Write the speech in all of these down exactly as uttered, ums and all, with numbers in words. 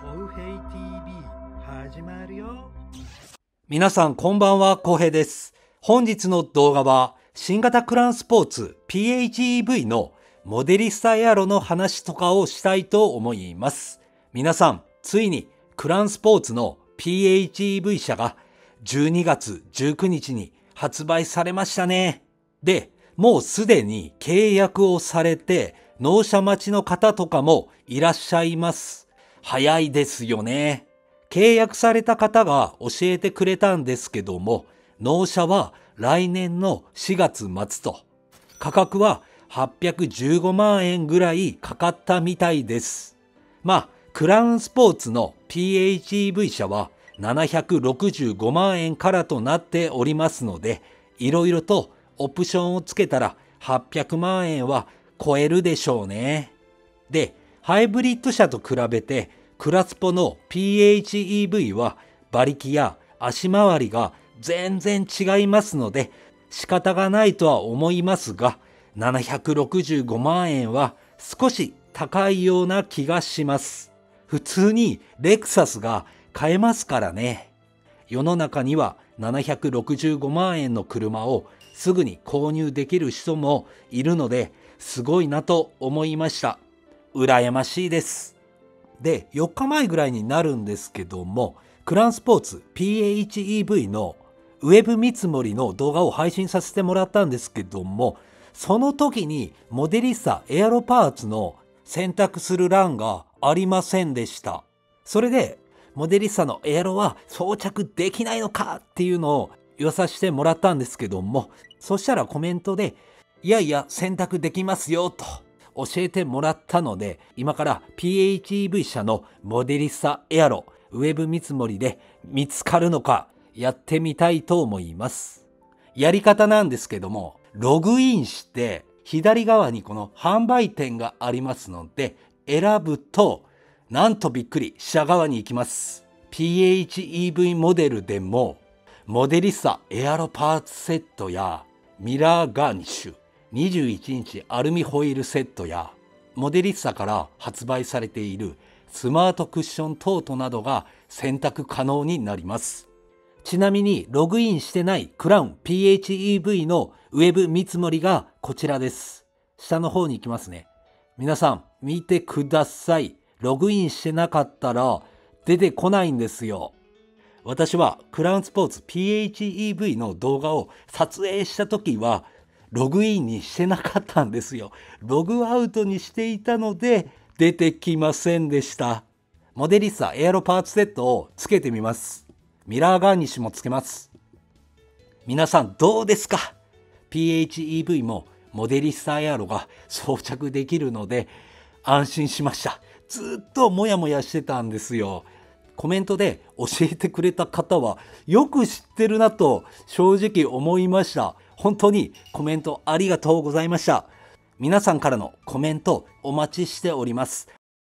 コウヘイ ティービー 始まるよ。 皆さんこんばんは、コウヘイです。本日の動画は新型クランスポーツ ピーエイチイーブイ のモデリスタエアロの話とかをしたいと思います。皆さん、ついにクランスポーツの ピーエイチイーブイ 車がじゅうにがつじゅうくにちに発売されましたね。で、もうすでに契約をされて納車待ちの方とかもいらっしゃいます。早いですよね。契約された方が教えてくれたんですけども、納車は来年のしがつまつと、価格ははっぴゃくじゅうごまんえんぐらいかかったみたいです。まあ、クラウンスポーツの ピーエイチイーブイ 車はななひゃくろくじゅうごまんえんからとなっておりますので、いろいろとオプションをつけたらはっぴゃくまんえんは超えるでしょうね。で、ハイブリッド車と比べてクラスポの ピーエイチイーブイ は馬力や足回りが全然違いますので仕方がないとは思いますが、ななひゃくろくじゅうごまんえんは少し高いような気がします。普通にレクサスが買えますからね。世の中にはななひゃくろくじゅうごまんえんの車をすぐに購入できる人もいるので、すごいなと思いました。羨ましいです。で、よっかまえぐらいになるんですけども、クランスポーツ ピーエイチイーブイ のウェブ見積もりの動画を配信させてもらったんですけども、その時にモデリスタエアロパーツの選択する欄がありませんでした。それで、モデリスタのエアロは装着できないのかっていうのを言わさせてもらったんですけども、そしたらコメントで、いやいや選択できますよと教えてもらったので、今から ピーエイチイーブイ 車のモデリスタエアロウェブ見積もりで見つかるのかやってみたいと思います。やり方なんですけども、ログインして左側にこの販売店がありますので選ぶと、なんとびっくり下側に行きます。 ピーエイチイーブイ モデルでもモデリスタエアロパーツセットやミラーガーニッシュにじゅういちインチアルミホイールセットやモデリスタから発売されているスマートクッショントートなどが選択可能になります。ちなみにログインしてないクラウン ピーエイチイーブイ のウェブ見積もりがこちらです。下の方に行きますね。皆さん見てください。ログインしてなかったら出てこないんですよ。私はクラウンスポーツ ピーエイチイーブイ の動画を撮影した時はログインにしてなかったんですよ。ログアウトにしていたので出てきませんでした。モデリスタエアロパーツセットをつけてみます。ミラーガーニッシュもつけます。皆さんどうですか？ ピーエイチイーブイ もモデリスタエアロが装着できるので安心しました。ずっとモヤモヤしてたんですよ。コメントで教えてくれた方はよく知ってるなと正直思いました。本当にコメントありがとうございました。皆さんからのコメントお待ちしております。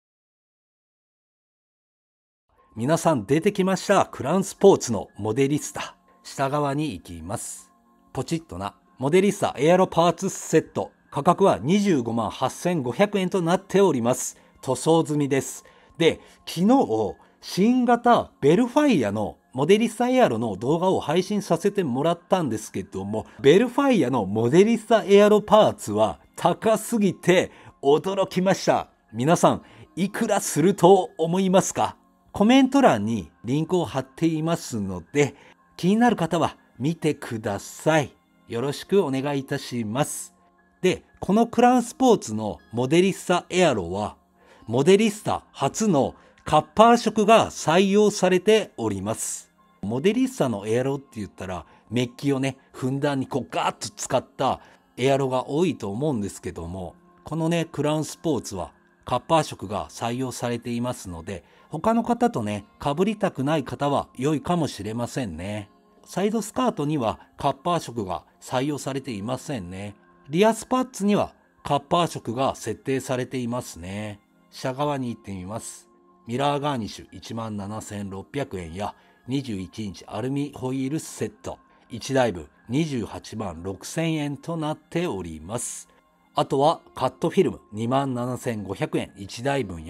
皆さん出てきました。クラウンスポーツのモデリスタ。下側に行きます。ポチッとな。モデリスタエアロパーツセット。価格はにじゅうごまんはっせんごひゃくえんとなっております。塗装済みです。で、昨日、新型ベルファイアのモデリスタエアロの動画を配信させてもらったんですけども、ベルファイアのモデリスタエアロパーツは高すぎて驚きました。皆さん、いくらすると思いますか？コメント欄にリンクを貼っていますので、気になる方は見てください。よろしくお願いいたします。で、このクラウンスポーツのモデリスタエアロは、モデリスタ初のカッパー色が採用されております。モデリスタのエアロって言ったらメッキをね、ふんだんにこうガーッと使ったエアロが多いと思うんですけども、このね、クラウンスポーツはカッパー色が採用されていますので、他の方とね、被りたくない方は良いかもしれませんね。サイドスカートにはカッパー色が採用されていませんね。リアスパッツにはカッパー色が設定されていますね。下側に行ってみます。ミラーガーニッシュ いちまんななせんろっぴゃくえんやにじゅういちインチアルミホイールセットいちだいぶんにじゅうはちまんろくせんえんとなっております。あとはカットフィルム にまんななせんごひゃくえんいちだいぶんや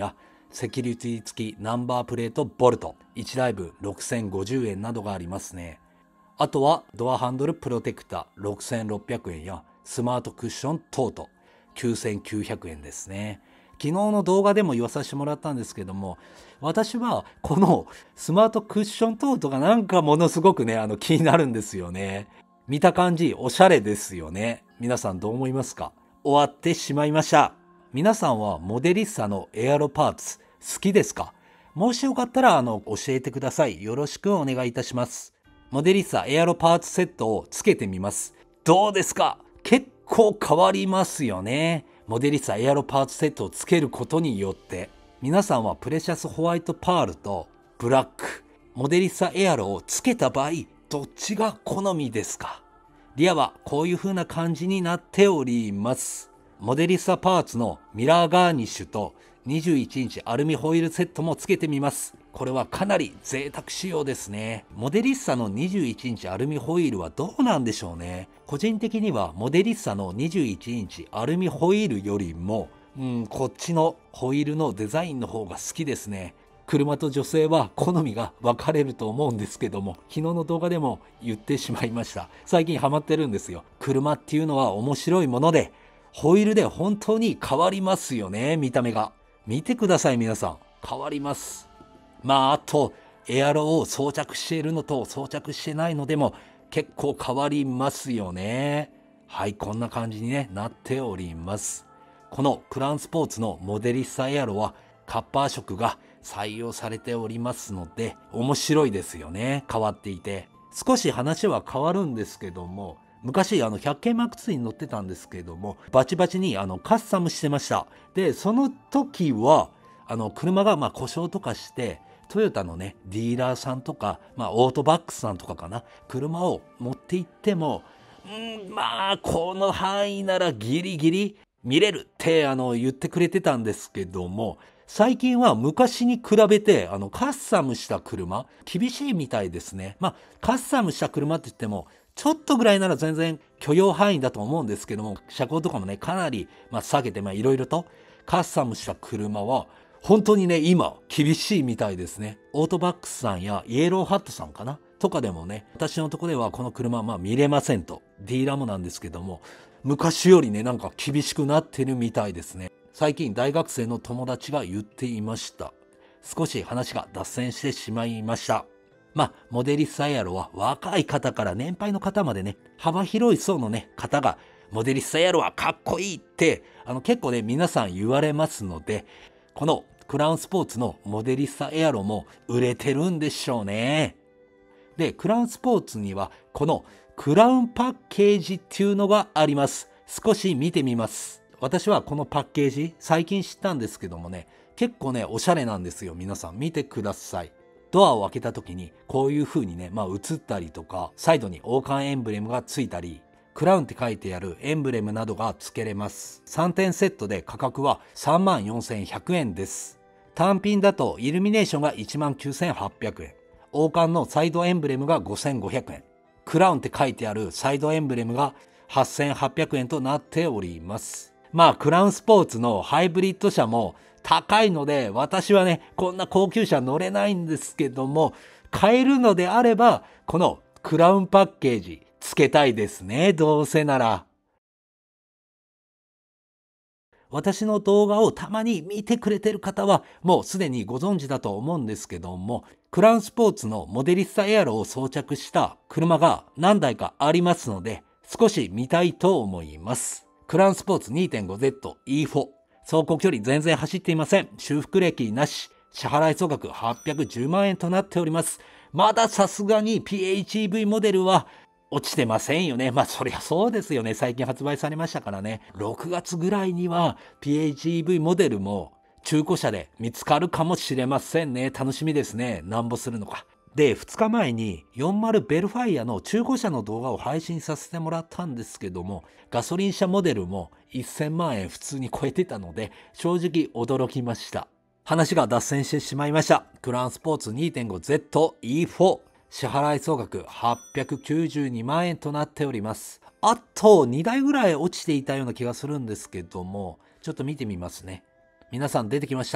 セキュリティ付きナンバープレートボルト、いちだいぶろくせんごじゅうえんなどがありますね。あとはドアハンドルプロテクターろくせんろっぴゃくえんやスマートクッショントートきゅうせんきゅうひゃくえんですね。昨日の動画でも言わさせてもらったんですけども、私はこのスマートクッショントートがなんかものすごくね、あの気になるんですよね。見た感じおしゃれですよね。皆さんどう思いますか？終わってしまいました。皆さんはモデリッサのエアロパーツ好きですか？もしよかったらあの教えてください。よろしくお願いいたします。モデリッサエアロパーツセットをつけてみます。どうですか？結構変わりますよね。モデリッサエアロパーツセットをつけることによって、皆さんはプレシャスホワイトパールとブラック、モデリッサエアロをつけた場合、どっちが好みですか？リアはこういう風な感じになっております。モデリッサパーツのミラーガーニッシュとにじゅういちインチアルミホイールセットもつけてみます。これはかなり贅沢仕様ですね。モデリッサのにじゅういちインチアルミホイールはどうなんでしょうね。個人的にはモデリッサのにじゅういちインチアルミホイールよりも、うん、こっちのホイールのデザインの方が好きですね。車と女性は好みが分かれると思うんですけども、昨日の動画でも言ってしまいました。最近ハマってるんですよ。車っていうのは面白いもので、ホイールで本当に変わりますよね、見た目が。見てください皆さん。変わります。まああとエアロを装着しているのと装着してないのでも結構変わりますよね。はい、こんな感じに、ね、なっております。このクラウンスポーツのモデリッサエアロはカッパー色が採用されておりますので面白いですよね。変わっていて少し話は変わるんですけども、昔あの ひゃっけんマークツー に乗ってたんですけども、バチバチにあのカスタムしてました。でその時はあの車がまあ故障とかしてトヨタのねディーラーさんとか、まあ、オートバックスさんとかかな、車を持って行ってもんまあこの範囲ならギリギリ見れるってあの言ってくれてたんですけども、最近は昔に比べてあのカスタムした車厳しいみたいですね。まあカスタムした車って言ってもちょっとぐらいなら全然許容範囲だと思うんですけども、車高とかもねかなりまあ下げていろいろとカスタムした車は本当にね今厳しいみたいですね。オートバックスさんやイエローハットさんかなとかでもね、私のとこではこの車まあ見れませんと、ディーラーもなんですけども昔よりねなんか厳しくなってるみたいですね。最近大学生の友達が言っていました。少し話が脱線してしまいました。まあモデリッサエアロは若い方から年配の方までね幅広い層のね方がモデリッサエアロはかっこいいってあの結構ね皆さん言われますので、このクラウンスポーツのモデリッサエアロも売れてるんでしょうね。でクラウンスポーツにはこのクラウンパッケージっていうのがあります。少し見てみます。私はこのパッケージ最近知ったんですけどもね、結構ねおしゃれなんですよ。皆さん見てください。ドアを開けた時にこういう風にね、まあ映ったりとか、サイドに王冠エンブレムがついたり、クラウンって書いてあるエンブレムなどが付けれます。さんてんセットで価格は さんまんよんせんひゃくえんです。単品だとイルミネーションが いちまんきゅうせんはっぴゃくえん、王冠のサイドエンブレムがごせんごひゃくえん、クラウンって書いてあるサイドエンブレムがはっせんはっぴゃくえんとなっております。まあクラウンスポーツのハイブリッド車も高いので、私はねこんな高級車乗れないんですけども、買えるのであればこのクラウンパッケージつけたいですね。どうせなら。私の動画をたまに見てくれてる方はもうすでにご存知だと思うんですけども、クラウンスポーツのモデリッサエアロを装着した車が何台かありますので、少し見たいと思います。クラウンスポーツ にてんごゼットイーフォー、 走行距離全然走っていません。修復歴なし、支払い総額はっぴゃくじゅうまんえんとなっております。まださすがに ピーエイチイーブイ モデルは落ちてませんよね。まあそりゃそうですよね。最近発売されましたからね。ろくがつぐらいには ピーエイチイーブイ モデルも中古車で見つかるかもしれませんね。楽しみですね。なんぼするのか。で、ふつかまえによんじゅうベルファイアの中古車の動画を配信させてもらったんですけども、ガソリン車モデルもせんまんえん普通に超えてたので、正直驚きました。話が脱線してしまいました。クラウンスポーツ にてんごゼットイーフォー、支払い総額はっぴゃくきゅうじゅうにまんえんとなっております。あとにだいぐらい落ちていたような気がするんですけども、ちょっと見てみますね。皆さん出てきました。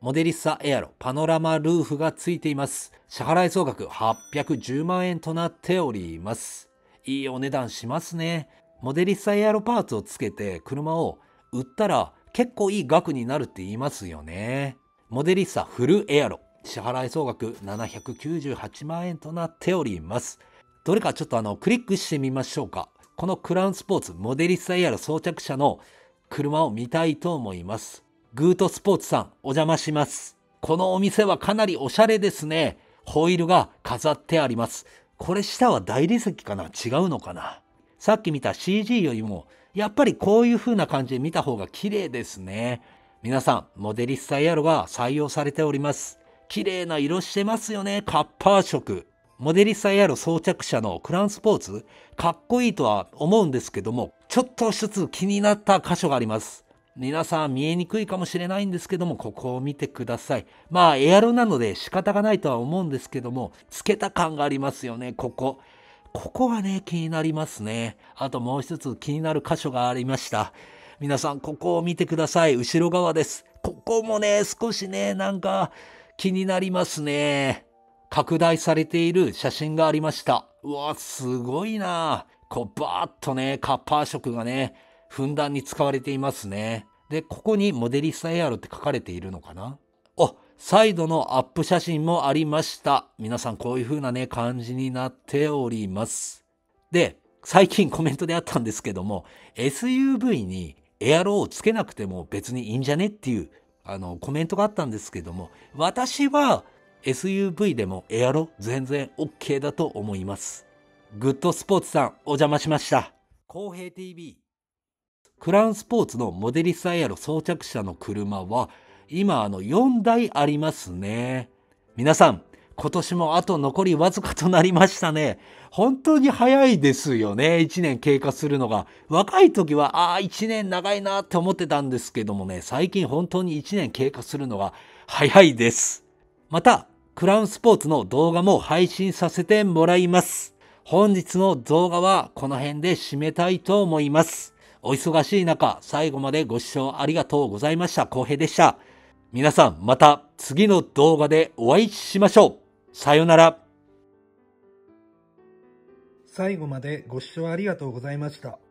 モデリッサエアロパノラマルーフがついています。支払い総額はっぴゃくじゅうまんえんとなっております。いいお値段しますね。モデリッサエアロパーツをつけて車を売ったら結構いい額になるって言いますよね。モデリッサフルエアロ支払い総額ななひゃくきゅうじゅうはちまんえんとなっております。どれかちょっとあのクリックしてみましょうか。このクラウンスポーツモデリッサエアロ装着車の車を見たいと思います。グートスポーツさんお邪魔します。このお店はかなりおしゃれですね。ホイールが飾ってあります。これ下は大理石かな？違うのかな？さっき見た シージー よりもやっぱりこういう風な感じで見た方が綺麗ですね。皆さんモデリッサエアロが採用されております。綺麗な色してますよね。カッパー色。モデリッサエアロ装着車のクラウンスポーツかっこいいとは思うんですけども、ちょっと一つ気になった箇所があります。皆さん見えにくいかもしれないんですけども、ここを見てください。まあエアロなので仕方がないとは思うんですけども、つけた感がありますよね。ここここがね気になりますね。あともう一つ気になる箇所がありました。皆さんここを見てください。後ろ側です。ここもね少しねなんか気になりますね。拡大されている写真がありました。うわすごいな。こうバーッとねカッパー色がねふんだんに使われていますね。でここにモデリッサエアロって書かれているのかな。あ、サイドのアップ写真もありました。皆さんこういう風なね感じになっております。で最近コメントであったんですけども、 エスユーブイ にエアロをつけなくても別にいいんじゃねっていうあのコメントがあったんですけども、私は エスユーブイ でもエアロ全然 OK だと思います。グッドスポーツさんお邪魔しました。公平 ティーブイ クラウンスポーツのモデリッサエアロ装着車の車は今あのよんだいありますね。皆さん今年もあと残りわずかとなりましたね。本当に早いですよね。いちねん経過するのが。若い時はああいちねん長いなって思ってたんですけどもね、最近本当にいちねん経過するのが早いです。またクラウンスポーツの動画も配信させてもらいます。本日の動画はこの辺で締めたいと思います。お忙しい中最後までご視聴ありがとうございました。浩平でした。皆さんまた次の動画でお会いしましょう。さようなら。 最後までご視聴ありがとうございました。